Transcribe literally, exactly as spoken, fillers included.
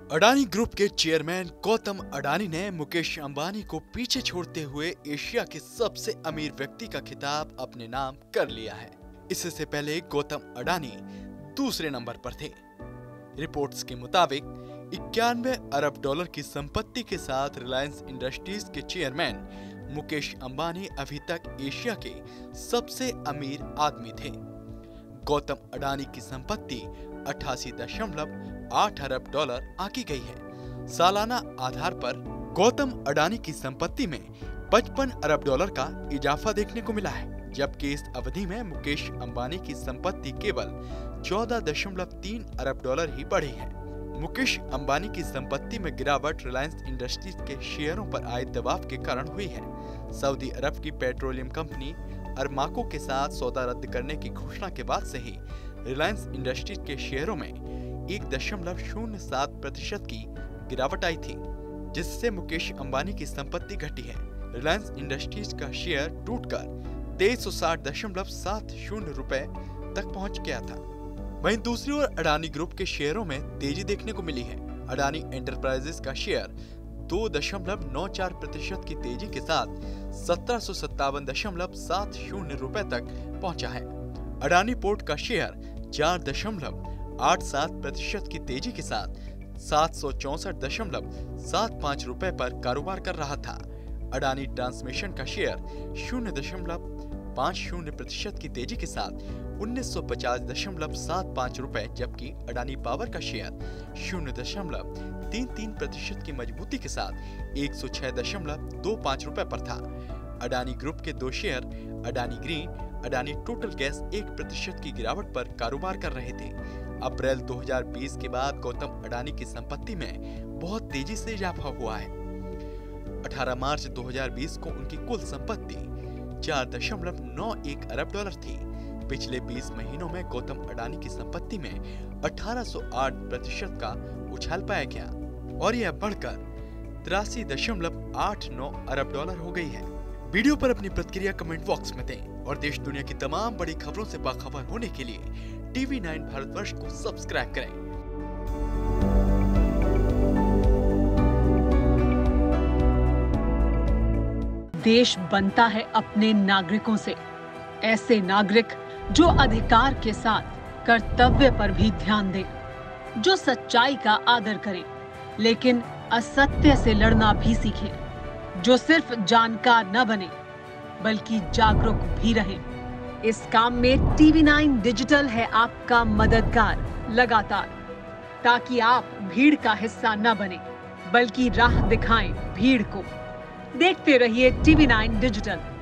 Adani group के chairman Gautam Adani ने मुकेश अंबानी को पीछे छोड़ते हुए एशिया के सबसे अमीर व्यक्ति का खिताब अपने नाम कर लिया है। इससे पहले गौतम अडानी दूसरे नंबर पर थे। रिपोर्ट्स के मुताबिक इक्यानवे अरब डॉलर की संपत्ति के साथ रिलायंस इंडस्ट्रीज के चेयरमैन मुकेश अंबानी अभी तक एशिया के सबसे अमीर आदमी थे। गौतम अडानी की संपत्ति अठासी दशमलव आठ अरब डॉलर आंकी गई है। सालाना आधार पर गौतम अडानी की संपत्ति में पचपन अरब डॉलर का इजाफा देखने को मिला है, जबकि इस अवधि में मुकेश अंबानी की संपत्ति केवल चौदह दशमलव तीन अरब डॉलर ही बढ़ी है। मुकेश अंबानी की संपत्ति में गिरावट रिलायंस इंडस्ट्रीज के शेयरों पर आए दबाव के कारण हुई है। सऊदी अरब की पेट्रोलियम कंपनी अरमाको के साथ सौदा रद्द करने की घोषणा के बाद से ही रिलायंस इंडस्ट्रीज के शेयरों में एक दशमलव शून्य सात प्रतिशत की गिरावट आई थी, जिससे मुकेश अंबानी की संपत्ति घटी है। रिलायंस इंडस्ट्रीज का शेयर टूटकर तेईस सौ साठ दशमलव सात शून्य रुपए तक पहुंच गया था। वहीं दूसरी ओर अडानी ग्रुप के शेयरों में तेजी देखने को मिली है। अडानी एंटरप्राइजेस का शेयर दो दशमलव नौ चार प्रतिशत की तेजी के साथ सत्रह सौ सत्तावन दशमलव सात शून्य रुपए तक पहुंचा है। अडानी पोर्ट का शेयर चार दशमलव आठ सात प्रतिशत की तेजी के साथ सात सौ चौसठ दशमलव सात पाँच रुपए पर कारोबार कर रहा था। अडानी ट्रांसमिशन का शेयर शून्य दशमलव पाँच शून्य प्रतिशत की तेजी के साथ उन्नीस सौ पचास दशमलव सात पाँच रुपए, जबकि अडानी पावर का शेयर शून्य दशमलव तीन तीन प्रतिशत की मजबूती के साथ एक सौ छह दशमलव दो पाँच रुपए पर था। अडानी ग्रुप के दो share Adani Green, Adani Total Gas एक प्रतिशत की गिरावट पर कारोबार कर रहे थे। अप्रैल दो हज़ार बीस के बाद गौतम अडानी की संपत्ति में बहुत तेजी से इजाफा हुआ है। अठारह मार्च दो हज़ार बीस को उनकी कुल संपत्ति चार दशमलव नौ एक अरब डॉलर थी। पिछले बीस महीनों में गौतम अडानी की संपत्ति में अठारह सौ आठ प्रतिशत का उछाल पाया गया और यह बढ़कर तिरासी दशमलव आठ नौ अरब डॉलर हो गई है। वीडियो पर अपनी प्रतिक्रिया कमेंट बॉक्स में दें और देश दुनिया की तमाम बड़ी खबरों से बाखबर होने के लिए टीवी नाइन भारतवर्ष को सब्सक्राइब करें। देश बनता है अपने नागरिकों से, ऐसे नागरिक जो अधिकार के साथ कर्तव्य पर भी ध्यान दें, जो सच्चाई का आदर करें लेकिन असत्य से लड़ना भी सीखें, जो सिर्फ जानकार न बने बल्कि जागरूक भी रहें। इस काम में टीवी नाइन डिजिटल है आपका मददगार लगातार, ताकि आप भीड़ का हिस्सा न बने बल्कि राह दिखाएं भीड़ को। देखते रहिए टीवी नाइन डिजिटल।